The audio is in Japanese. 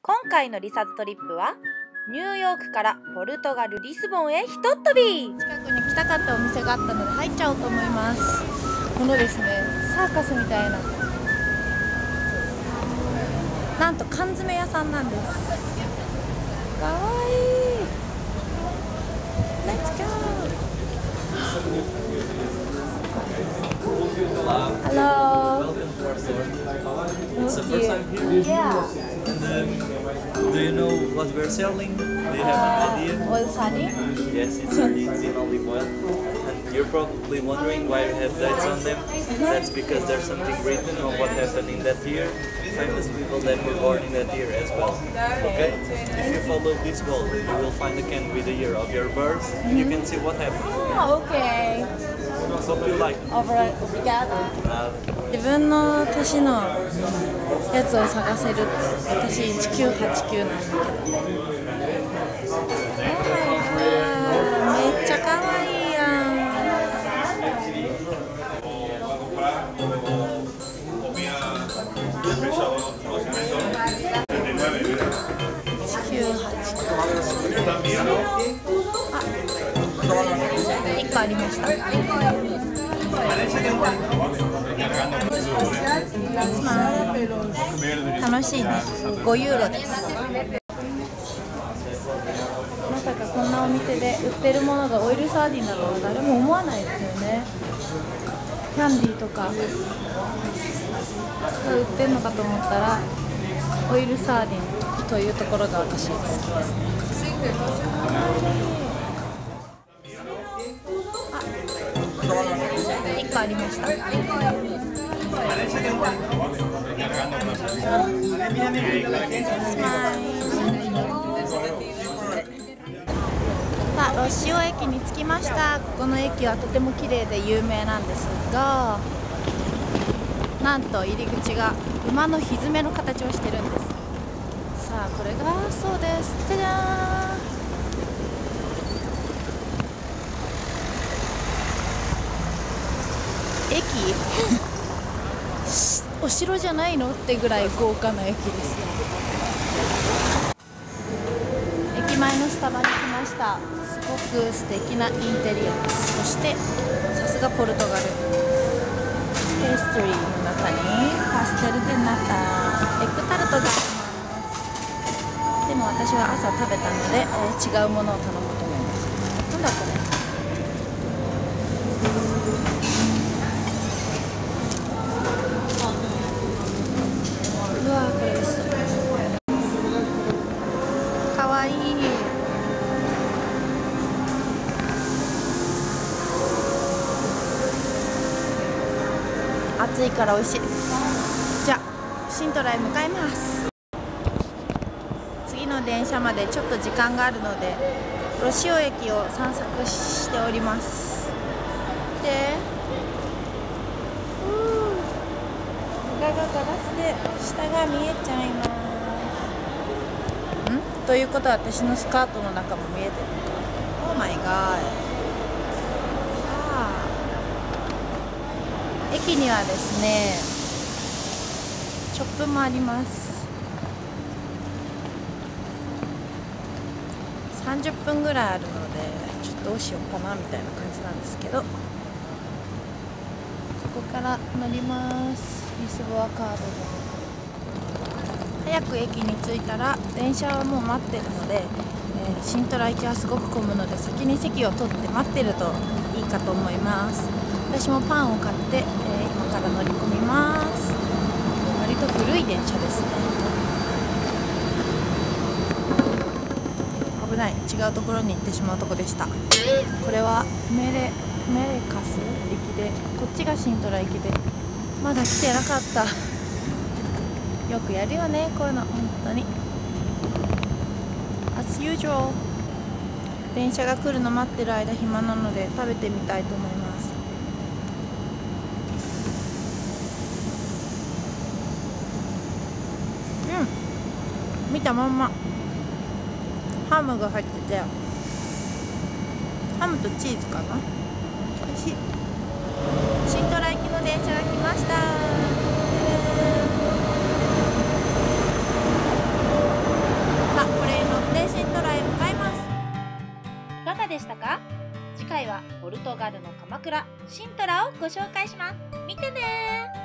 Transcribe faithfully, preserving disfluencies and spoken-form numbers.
今回のリサーズトリップはニューヨークからポルトガルリスボンへひとっ飛び。 近くに来たかったお店があったので入っちゃおうと思います。このですね、サーカスみたいな、なんと缶詰屋さんなんです。かわいい。Let's go. Hello. It's the first time here? Yeah. And um, do you know what we're selling? Do you have an idea? Oil sardine? Yes, it's sardines in olive oil. And you're probably wondering why we have dates on them. That's because there's something written on what happened in that year. Famous people that were born in that year as well. Okay? If you follow this wall, you will find a can with the year of your birth. You can see what happened. Oh, okay. Hope you like. Obrigada. Uh, 自分の年のやつを探せる。私いちきゅうはちきゅうなんだけど。めっちゃ可愛いやん。いちきゅうはちきゅう。あ、いっこありました。楽しいね。ごユーロです。まさかこんなお店で売ってるものがオイルサーディンだとは誰も思わないですよね。キャンディーとか売ってるのかと思ったらオイルサーディンというところが私好きですね。いっこありました。さあ、ロシオ駅に着きました。ここの駅はとても綺麗で有名なんですが、なんと入り口が馬のひづめの形をしてるんです。さあ、これがそうです。じゃじゃーん。駅お城じゃないのってぐらい豪華な駅です。駅前のスタバに来ました。すごく素敵なインテリアです。そしてさすがポルトガル、ペーストリーの中にパステルでナタエッグタルトがあります。でも私は朝食べたので、えー、違うものを頼もうと思います。なんだこれ。うわ、これです。かわいい。暑いから美味しい。じゃあシントラへ向かいます。次の電車までちょっと時間があるのでロシオ駅を散策しております。でガがガラスで下が見えちゃいます。んということは私のスカートの中も見えてる。オーマイガー。駅にはですねショップもあります。さんじゅっぷんぐらいあるのでちょっとどうしようかなみたいな感じなんですけど、ここから乗ります。リスボアカードで早く駅に着いたら電車はもう待ってるので、えー、シントラ行きはすごく混むので先に席を取って待ってるといいかと思います。私もパンを買って、えー、今から乗り込みます。割と古い電車ですね。危ない、違うところに行ってしまうとこでした。これはメレメレカス駅で、こっちがシントラ駅でまだ来てなかった。よくやるよね、こういうの、本当に。As usual。電車が来るの待ってる間暇なので食べてみたいと思います。うん、見たまんまハムが入ってて、ハムとチーズかな。おいしい。シントラ行きの電車が来ました。 かがでしたか？次回はポルトガルの鎌倉シントラをご紹介します。見てねー。